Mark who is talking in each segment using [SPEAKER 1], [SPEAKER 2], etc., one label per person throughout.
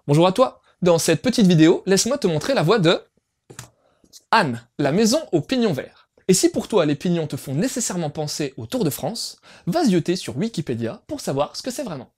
[SPEAKER 1] Bonjour à toi. Dans cette petite vidéo, laisse-moi te montrer la voix de Anne, la maison aux pignons verts. Et si pour toi les pignons te font nécessairement penser au Tour de France, va zioter sur Wikipédia pour savoir ce que c'est vraiment.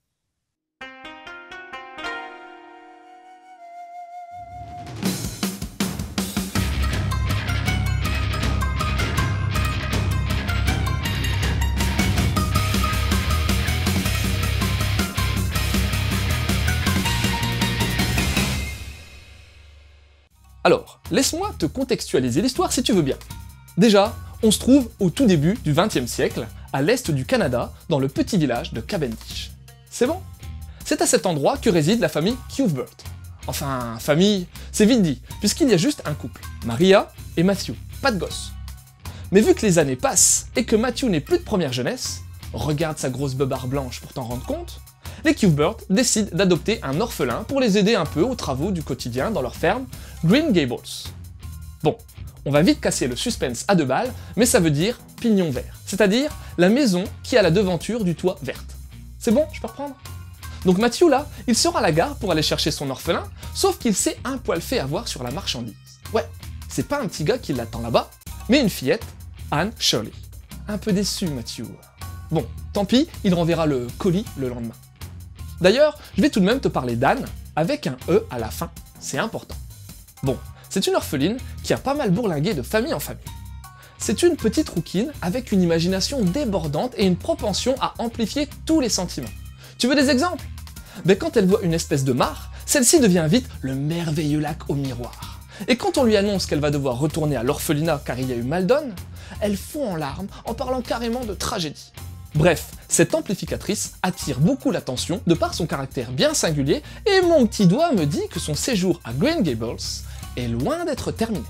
[SPEAKER 1] Alors, laisse-moi te contextualiser l'histoire si tu veux bien. Déjà, on se trouve au tout début du XXe siècle, à l'est du Canada, dans le petit village de Cavendish. C'est bon? C'est à cet endroit que réside la famille Cuthbert. Enfin, famille, c'est vite dit, puisqu'il y a juste un couple, Maria et Matthew, pas de gosse. Mais vu que les années passent et que Matthew n'est plus de première jeunesse, regarde sa grosse beubare blanche pour t'en rendre compte, les Cuthbert décident d'adopter un orphelin pour les aider un peu aux travaux du quotidien dans leur ferme, Green Gables. Bon, on va vite casser le suspense à deux balles, mais ça veut dire pignon vert, c'est-à-dire la maison qui a la devanture du toit verte. C'est bon, je peux reprendre? Donc Matthew là, il sera à la gare pour aller chercher son orphelin, sauf qu'il s'est un poil fait avoir sur la marchandise. Ouais, c'est pas un petit gars qui l'attend là-bas, mais une fillette, Anne Shirley. Un peu déçu Matthew. Bon, tant pis, il renverra le colis le lendemain. D'ailleurs, je vais tout de même te parler d'Anne, avec un E à la fin, c'est important. Bon, c'est une orpheline qui a pas mal bourlingué de famille en famille. C'est une petite rouquine avec une imagination débordante et une propension à amplifier tous les sentiments. Tu veux des exemples? Ben quand elle voit une espèce de mare, celle-ci devient vite le merveilleux lac au miroir. Et quand on lui annonce qu'elle va devoir retourner à l'orphelinat car il y a eu mal donne, elle fond en larmes en parlant carrément de tragédie. Bref, cette amplificatrice attire beaucoup l'attention de par son caractère bien singulier et mon petit doigt me dit que son séjour à Green Gables est loin d'être terminé.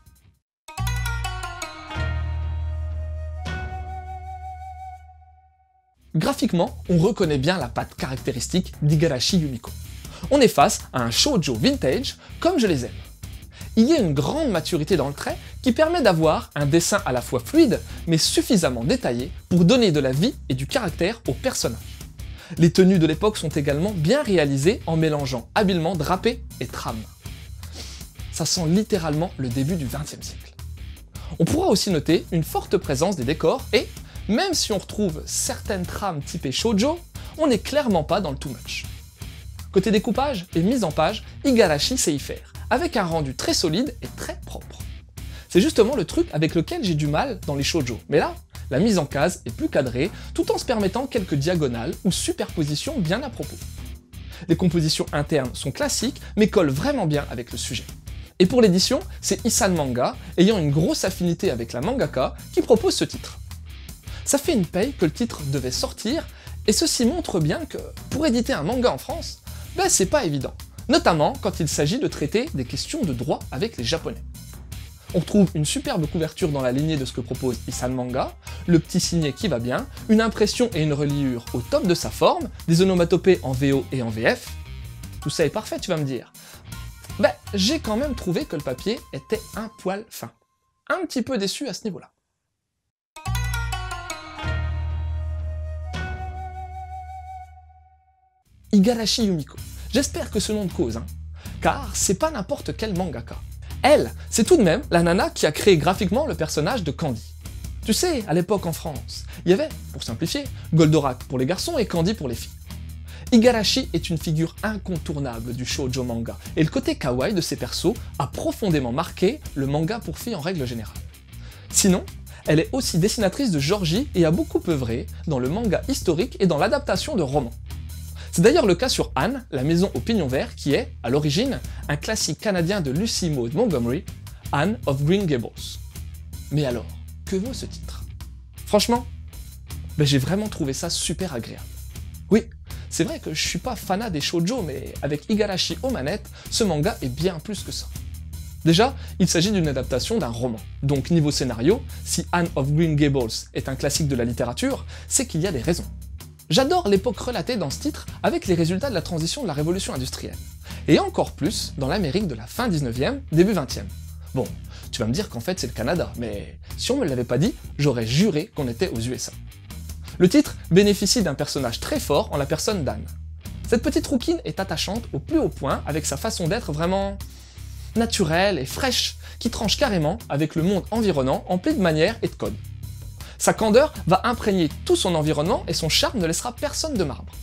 [SPEAKER 1] Graphiquement, on reconnaît bien la patte caractéristique d'Igarashi Yumiko. On est face à un shoujo vintage comme je les aime. Il y a une grande maturité dans le trait qui permet d'avoir un dessin à la fois fluide mais suffisamment détaillé pour donner de la vie et du caractère aux personnages. Les tenues de l'époque sont également bien réalisées en mélangeant habilement drapé et trame. Ça sent littéralement le début du XXe siècle. On pourra aussi noter une forte présence des décors et, même si on retrouve certaines trames typées shoujo, on n'est clairement pas dans le too much. Côté découpage et mise en page, Igarashi sait y faire, avec un rendu très solide et très propre. C'est justement le truc avec lequel j'ai du mal dans les shoujo, mais là, la mise en case est plus cadrée, tout en se permettant quelques diagonales ou superpositions bien à propos. Les compositions internes sont classiques, mais collent vraiment bien avec le sujet. Et pour l'édition, c'est Isan Manga, ayant une grosse affinité avec la mangaka, qui propose ce titre. Ça fait une paye que le titre devait sortir, et ceci montre bien que, pour éditer un manga en France, ben c'est pas évident. Notamment quand il s'agit de traiter des questions de droit avec les japonais. On retrouve une superbe couverture dans la lignée de ce que propose Isan Manga, le petit signet qui va bien, une impression et une reliure au top de sa forme, des onomatopées en VO et en VF. Tout ça est parfait, tu vas me dire. Ben, j'ai quand même trouvé que le papier était un poil fin. Un petit peu déçu à ce niveau-là. Igarashi Yumiko. J'espère que ce nom de cause, hein. Car c'est pas n'importe quel mangaka. Elle, c'est tout de même la nana qui a créé graphiquement le personnage de Candy. Tu sais, à l'époque en France, il y avait, pour simplifier, Goldorak pour les garçons et Candy pour les filles. Igarashi est une figure incontournable du shoujo manga, et le côté kawaii de ses persos a profondément marqué le manga pour filles en règle générale. Sinon, elle est aussi dessinatrice de Georgie et a beaucoup œuvré dans le manga historique et dans l'adaptation de romans. C'est d'ailleurs le cas sur Anne, la maison aux pignons verts, qui est, à l'origine, un classique canadien de Lucy Maud Montgomery, Anne of Green Gables. Mais alors, que vaut ce titre? Franchement, j'ai vraiment trouvé ça super agréable. Oui, c'est vrai que je suis pas fanat des shoujo, mais avec Igarashi aux manettes, ce manga est bien plus que ça. Déjà, il s'agit d'une adaptation d'un roman, donc niveau scénario, si Anne of Green Gables est un classique de la littérature, c'est qu'il y a des raisons. J'adore l'époque relatée dans ce titre avec les résultats de la transition de la révolution industrielle. Et encore plus dans l'Amérique de la fin 19e, début 20e. Bon, tu vas me dire qu'en fait c'est le Canada, mais si on me l'avait pas dit, j'aurais juré qu'on était aux USA. Le titre bénéficie d'un personnage très fort en la personne d'Anne. Cette petite rouquine est attachante au plus haut point avec sa façon d'être vraiment naturelle et fraîche, qui tranche carrément avec le monde environnant empli de manières et de codes. Sa candeur va imprégner tout son environnement et son charme ne laissera personne de marbre.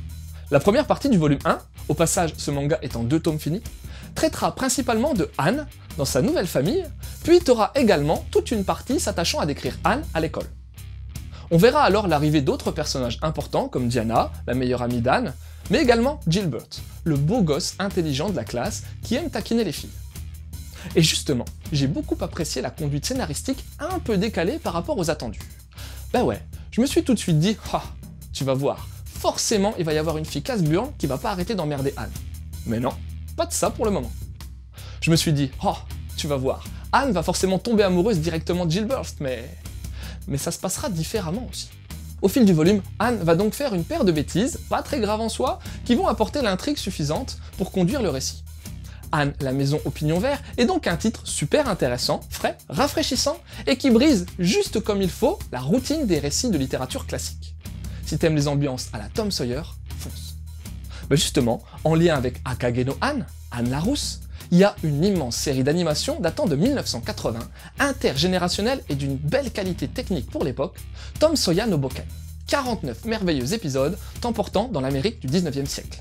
[SPEAKER 1] La première partie du volume 1, au passage ce manga est en 2 tomes finis, traitera principalement de Anne dans sa nouvelle famille, puis t'auras également toute une partie s'attachant à décrire Anne à l'école. On verra alors l'arrivée d'autres personnages importants comme Diana, la meilleure amie d'Anne, mais également Gilbert, le beau gosse intelligent de la classe qui aime taquiner les filles. Et justement, j'ai beaucoup apprécié la conduite scénaristique un peu décalée par rapport aux attendus. Ben ouais, je me suis tout de suite dit « Ah, tu vas voir, forcément il va y avoir une fille casse-burne qui va pas arrêter d'emmerder Anne. » Mais non, pas de ça pour le moment. Je me suis dit « Oh, tu vas voir, Anne va forcément tomber amoureuse directement de Gilbert, mais ça se passera différemment aussi. » Au fil du volume, Anne va donc faire une paire de bêtises, pas très graves en soi, qui vont apporter l'intrigue suffisante pour conduire le récit. Anne, la maison au pignon vert, est donc un titre super intéressant, frais, rafraîchissant, et qui brise juste comme il faut la routine des récits de littérature classique. Si t'aimes les ambiances à la Tom Sawyer, fonce. Mais justement, en lien avec Akage no Anne, Anne la Rousse, il y a une immense série d'animations datant de 1980, intergénérationnelle et d'une belle qualité technique pour l'époque, Tom Sawyer no Boken. 49 merveilleux épisodes t'emportant dans l'Amérique du 19e siècle.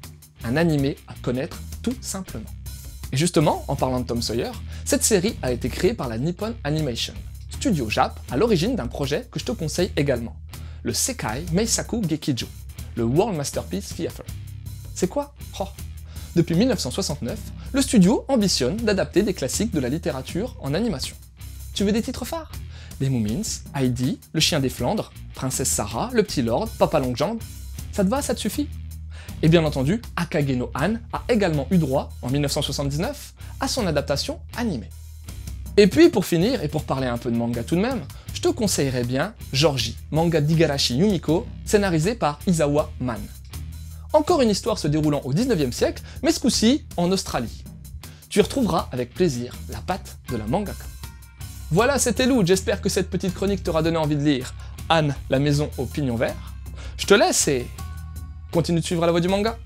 [SPEAKER 1] Un animé à connaître tout simplement. Et justement, en parlant de Tom Sawyer, cette série a été créée par la Nippon Animation, studio Jap à l'origine d'un projet que je te conseille également, le Sekai Meisaku Gekijo, le World Masterpiece Theater. C'est quoi? Oh. Depuis 1969, le studio ambitionne d'adapter des classiques de la littérature en animation. Tu veux des titres phares? Les Moomins, Heidi, Le Chien des Flandres, Princesse Sarah, Le Petit Lord, Papa Longjambe. Ça te va, ça te suffit? Et bien entendu, Akage no Anne a également eu droit, en 1979, à son adaptation animée. Et puis pour finir, et pour parler un peu de manga tout de même, je te conseillerais bien Georgie, manga d'Igarashi Yumiko, scénarisé par Isawa Man. Encore une histoire se déroulant au 19e siècle, mais ce coup-ci en Australie. Tu y retrouveras avec plaisir la patte de la mangaka. Voilà, c'était Lou, j'espère que cette petite chronique t'aura donné envie de lire Anne, la maison au pignon vert. Je te laisse et continue de suivre la voie du manga.